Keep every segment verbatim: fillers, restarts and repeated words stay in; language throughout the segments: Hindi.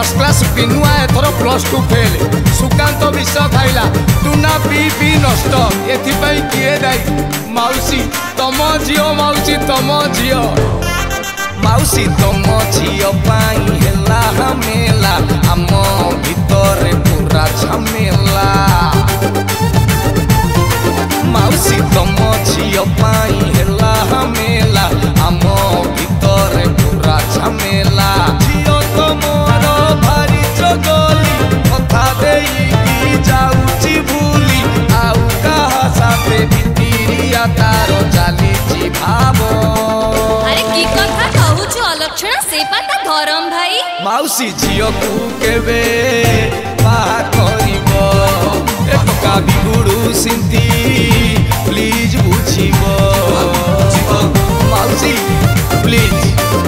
फर्स्ट क्लास पिनुआ एथर प्लस टू फेल सुकांत विष खाइला टुना पी पी नष्ट एथिपाई किए दाई माउसी तम झियो माउसी तम झियो माउसी तम झियो पाई हेला हमेला आम भीतर पूरा झमेला माउसी तम झियो पाई हेला हमेला आम भीतर पूरा झमेला झियो तमर भारी चगली कथा देई जाउची भूली आउ कहा साथे भितिरिया तारो चालीची भावो अरे की कथा कहूछु अलक्षण से पता धरम भाई माउसी झियो को केबे बाहा करिबो एका बिगुडू सिंती प्लीज बुझिबो माउसी प्लीज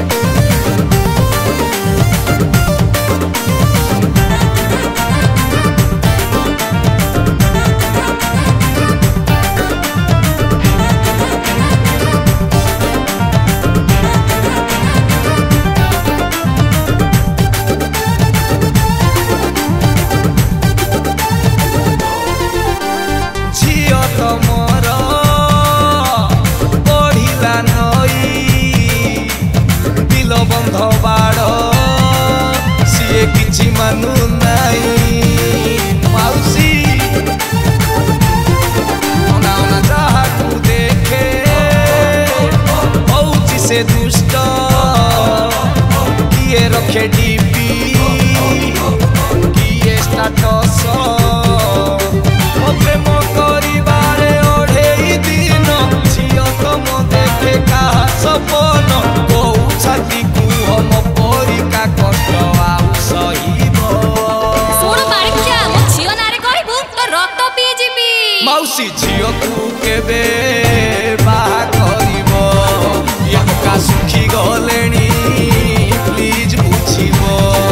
किछि मानु नाई माउसी ओना ओना जहा को देखे औची से दुष्ट किए रखे डीपी किए स्टेटस ओ प्रेम करिबारे ओढ़े दिन झियो तम देखे कहा सपन को छाती को हम परिका कष्ट माउसी झियो को केबे बाहा करिबो एका सुखी गलेनी प्लीज बुझिबो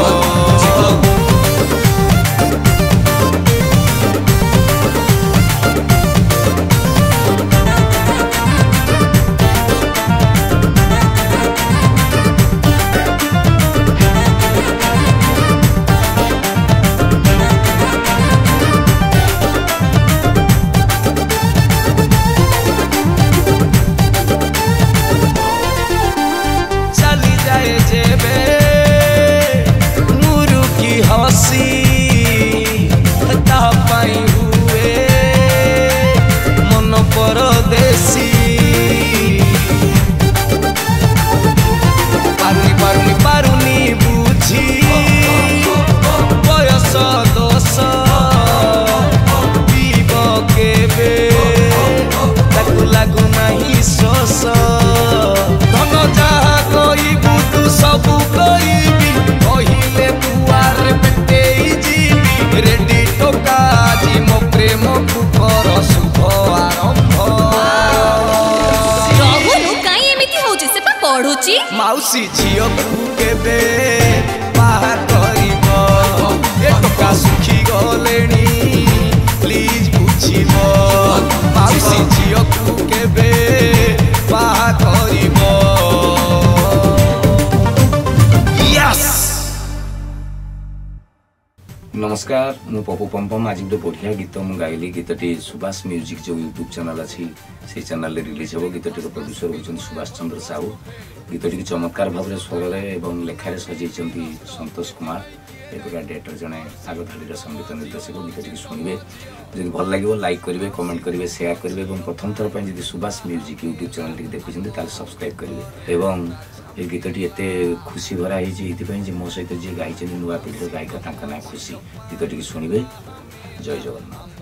माउसी झियो को केबे बाहा करिबो एका सुखी गलेनी प्लीज बुझिबो माउसी झियो को केबे बाहा करिबो यस नमस्कार मु पपु पंपम आज गोटे बढ़िया गीत मु गाइली गीतटी सुभाष म्यूजिक जो यूट्यूब चैनल अच्छी से चैनल रिलीज हो गीतटी प्रोड्यूसर होचन सुभाष चंद्र साहू गीतटी चमत्कार भाव स्वर एवं लेखार सजाई संतोष कुमार एप्रकार डायरेक्टर जड़े आग धाड़ी संगीत निर्देशक गीतटी शुणे जब भल लगे लाइक करेंगे कमेंट करेंगे शेयर करेंगे प्रथम थर पर जब सुभाष म्यूजिक यूट्यूब चैनल टी देखुं सब्सक्राइब करेंगे ये गीतटी एत खुशी भरा है मो सहित जी गाई नुआ पीढ़ी गायिका ना खुशी गीतटी शुणे जय जगन्नाथ।